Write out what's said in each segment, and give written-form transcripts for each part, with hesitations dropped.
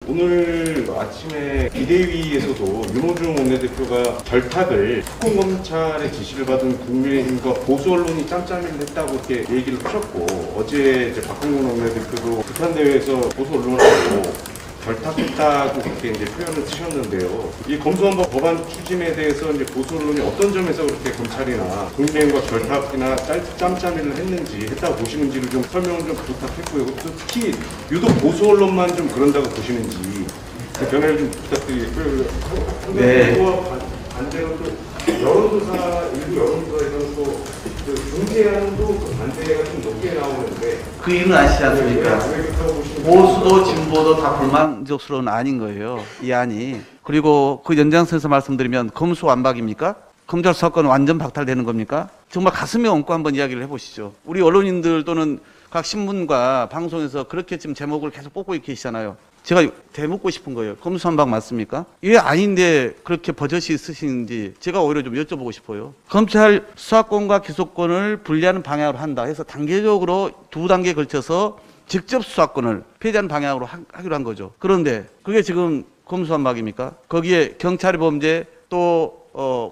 오늘 아침에 비대위에서도 윤호중 원내대표가 결탁을 특검검찰의 지시를 받은 국민의힘과 보수 언론이 짬짬이를 했다고 이렇게 얘기를 하셨고, 어제 이제 박홍근 원내대표도 북한대회에서 보수 언론하고 결탁했다고 그렇게 이제 표현을 쓰셨는데요. 이 검수완박 법안 추진에 대해서 이제 보수 언론이 어떤 점에서 그렇게 검찰이나 국민의힘과 결탁이나 짬짬이를 했다고 보시는지를 좀 설명을 좀 부탁했고요. 특히 유독 보수 언론만 좀 그런다고 보시는지 그 변화를 좀 부탁드리고요. 네. 반대로 또 일부 여론조사에서는 또 중재안도 반대가 좀 높게 나오는데 그 이유는 아시지 않습니까? 보수도 진보도 다 불만족스러운 안인 거예요, 이 안이. 그리고 그 연장선에서 말씀드리면 검수완박입니까? 검찰 수사권 완전 박탈되는 겁니까? 정말 가슴이 얹고 한번 이야기를 해보시죠. 우리 언론인들 또는 각 신문과 방송에서 그렇게 지금 제목을 계속 뽑고 계시잖아요. 제가 되묻고 싶은 거예요. 검수완박 맞습니까? 이게 아닌데 그렇게 버젓이 쓰시는지 제가 오히려 좀 여쭤보고 싶어요. 검찰 수사권과 기소권을 분리하는 방향으로 한다 해서 단계적으로 두 단계에 걸쳐서 직접 수사권을 폐지하는 방향으로 하기로 한 거죠. 그런데 그게 지금 검수완박입니까? 거기에 경찰의 범죄 또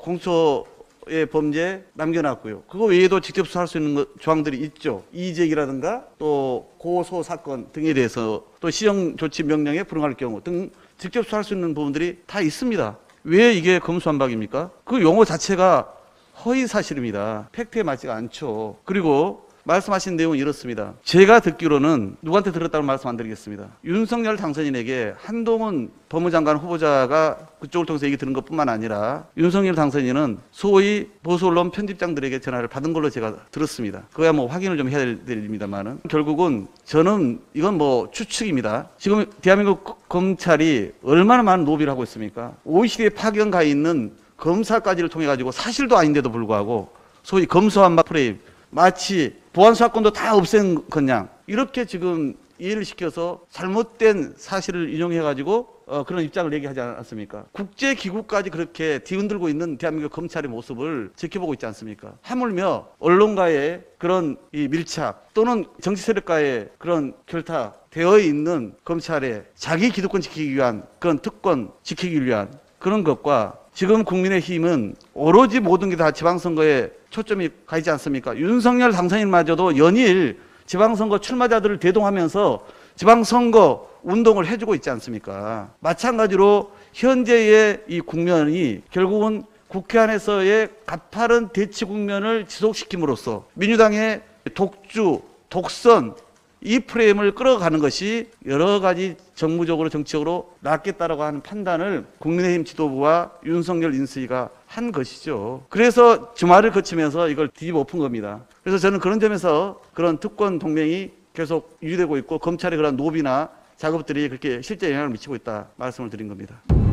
공소의 범죄 남겨놨고요. 그거 외에도 직접 수사할 수 있는 조항들이 있죠. 이의제기라든가 또 고소 사건 등에 대해서 또 시정조치 명령에 불응할 경우 등 직접 수사할 수 있는 부분들이 다 있습니다. 왜 이게 검수완박입니까? 그 용어 자체가 허위사실입니다. 팩트에 맞지가 않죠. 그리고 말씀하신 내용은 이렇습니다. 제가 듣기로는 누구한테 들었다고 말씀 안 드리겠습니다. 윤석열 당선인에게 한동훈 법무장관 후보자가 그쪽을 통해서 얘기 들은 것뿐만 아니라 윤석열 당선인은 소위 보수 언론 편집장들에게 전화를 받은 걸로 제가 들었습니다. 그거야 뭐 확인을 좀 해야 됩니다만은 결국은 저는 이건 뭐 추측입니다. 지금 대한민국 검찰이 얼마나 많은 로비를 하고 있습니까? OECD에 파견 가 있는 검사까지를 통해 가지고 사실도 아닌데도 불구하고 소위 검수완박 프레임, 마치 보안수사권도 다 없앤 것냥 이렇게 지금 이해를 시켜서 잘못된 사실을 인용해가지고 그런 입장을 얘기하지 않았습니까? 국제기구까지 그렇게 뒤흔들고 있는 대한민국 검찰의 모습을 지켜보고 있지 않습니까? 하물며 언론과의 그런 이 밀착 또는 정치 세력과의 그런 결탁되어 있는 검찰의 자기 기득권 지키기 위한 그런 특권 지키기 위한 그런 것과 지금 국민의힘은 오로지 모든 게 다 지방선거에 초점이 가 있지 않습니까? 윤석열 당선인마저도 연일 지방선거 출마자들을 대동하면서 지방선거 운동을 해주고 있지 않습니까? 마찬가지로 현재의 이 국면이 결국은 국회 안에서의 가파른 대치 국면을 지속시킴으로써 민주당의 독주, 독선 이 프레임을 끌어가는 것이 여러 가지 정무적으로 정치적으로 낫겠다라고 하는 판단을 국민의힘 지도부와 윤석열 인수위가 한 것이죠. 그래서 주말을 거치면서 이걸 뒤집어 엎은 겁니다. 그래서 저는 그런 점에서 그런 특권 동맹이 계속 유지되고 있고 검찰의 그런 노비나 작업들이 그렇게 실제 영향을 미치고 있다 말씀을 드린 겁니다.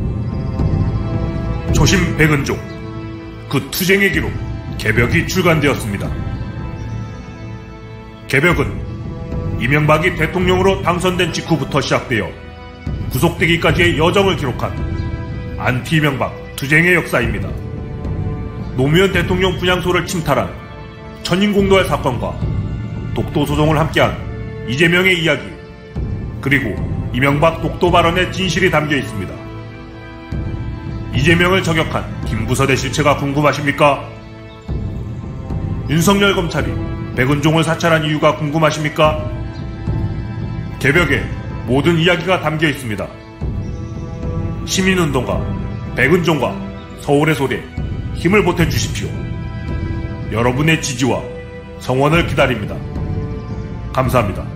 초심 백은종, 그 투쟁의 기록 개벽이 출간되었습니다. 개벽은 이명박이 대통령으로 당선된 직후부터 시작되어 구속되기까지의 여정을 기록한 안티 이명박 투쟁의 역사입니다. 노무현 대통령 분향소를 침탈한 천인공도의 사건과 독도 소송을 함께한 이재명의 이야기, 그리고 이명박 독도 발언의 진실이 담겨 있습니다. 이재명을 저격한 김부선의 실체가 궁금하십니까? 윤석열 검찰이 백은종을 사찰한 이유가 궁금하십니까? 개벽에 모든 이야기가 담겨 있습니다. 시민운동가 백은종과 서울의 소리에 힘을 보태주십시오. 여러분의 지지와 성원을 기다립니다. 감사합니다.